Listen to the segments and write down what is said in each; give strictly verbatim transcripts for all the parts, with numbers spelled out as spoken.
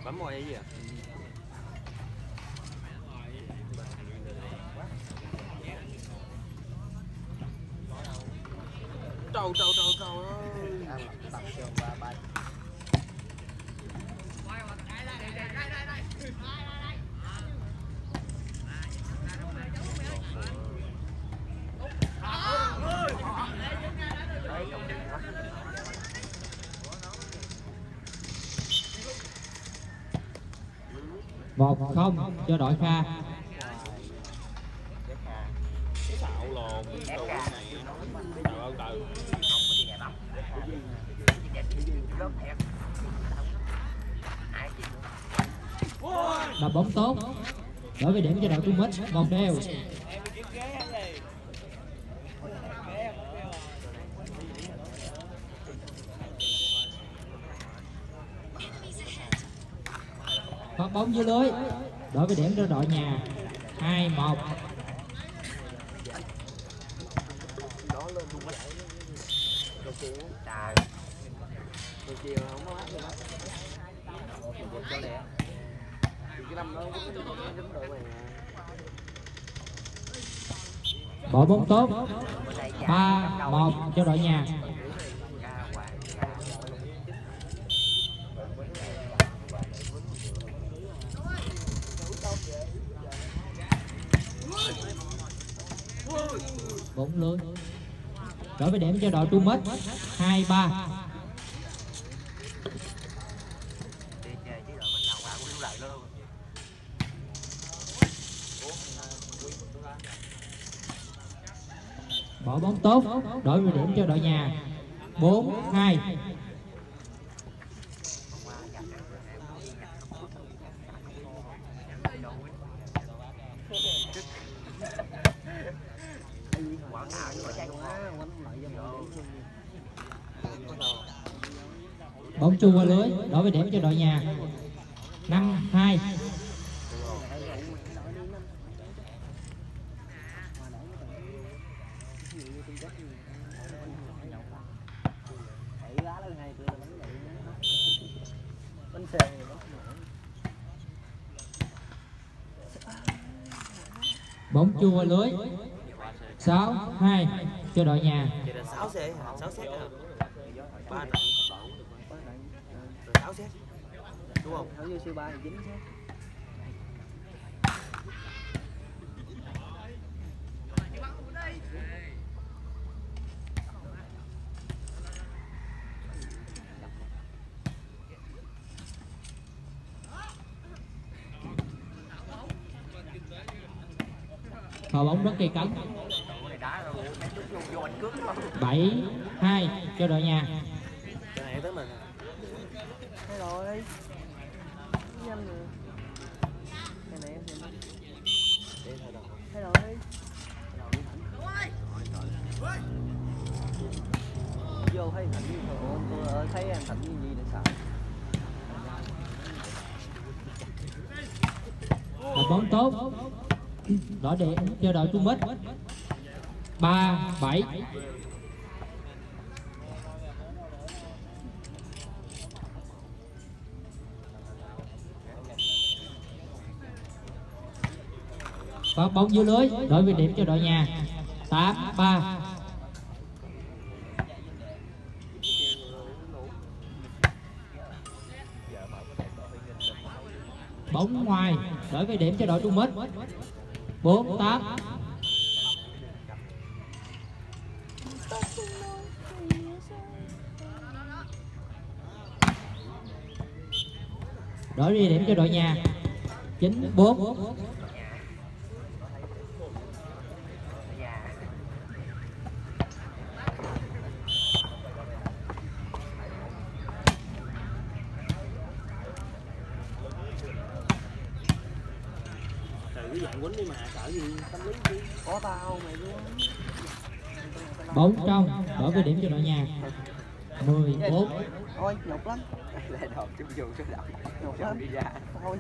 Bấm mồi hay gì ạ? Trâu trâu trâu trâu ơi. Tập trường ba ba. Một không cho đội Kha. Xạo lồn đồ này. Trời ơi trời. Đập bóng tốt. Đổi về điểm cho đội Trung Mít. Một đều. Phát bóng dưới lưới. Đổi về điểm cho đội nhà. Hai một. Bỏ bóng tốt. Ba một cho đội nhà. Bóng lưới. Đổi về điểm cho đội Trung Mít. Hai ba. Bỏ bóng tốt. Đổi về điểm cho đội nhà. Bốn hai. Bóng chui qua lưới. Đổi về điểm cho đội nhà. Năm hai. Bóng chui qua lưới. Sáu hai cho đội nhà. sáu set hả? sáu set hả? ba trận sáu set. Đúng không? Nếu như siêu ba thì chín set. Phá bóng rất cây cấn. Bảy hai cho đội nhà. Cái này tới mình. Thay rồi. Nhanh rồi. Cái này em thay rồi. Vô thấy Thịnh như thôi, tôi thấy em Thịnh như gì để sợ. Đập bóng tốt. Đổi điểm cho đội Trung Mít. Ba bảy. Phát bóng dưới lưới. Đổi về điểm cho đội nhà. Tám ba. Bóng ngoài. Đổi về điểm cho đội Trung Mít. Bốn tám. Đổi đi điểm cho đội nhà. Chín bốn. Cái dạng quýnh đi mà sợ gì tâm lý đi. Có tao mày luôn. Bóng trong. Đổi về điểm cho đội nhà. Mười bốn. Ôi nhục lắm. Lại đột chung dù số đậm. Nhục lắm. Đi ra. Thôi.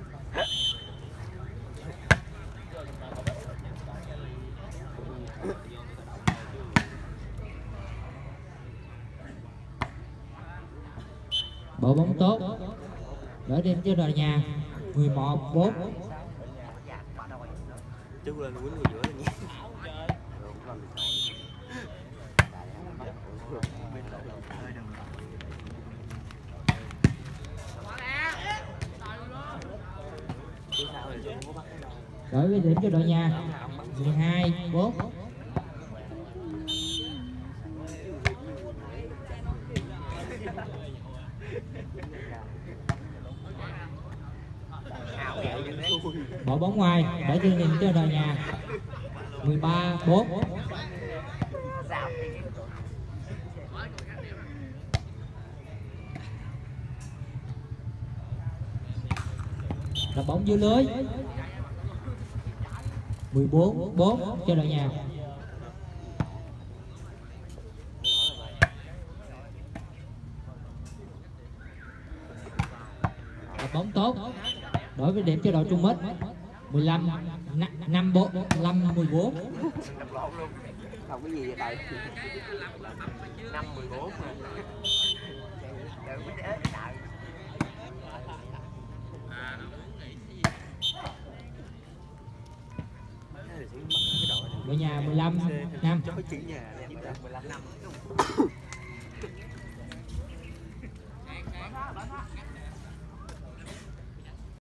Bộ bóng tốt. Đỡ điểm cho đội nhà. mười một bốn. Chứ lên quýnh vào giữa lên nha. Đổi với điểm cho đội nhà. mười hai bốn. Bỏ bóng ngoài để cho điểm cho đội nhà. mười ba bốn. Là bóng dưới lưới. mười bốn bốn cho đội nhà. Là bóng tốt. Đổi với điểm cho đội Trung Mít. mười lăm năm bốn năm mười bốn. Không có gì vậy tại năm mười bốn mà. Đội nhà mười lăm năm. Chối chữ nhà mười lăm năm.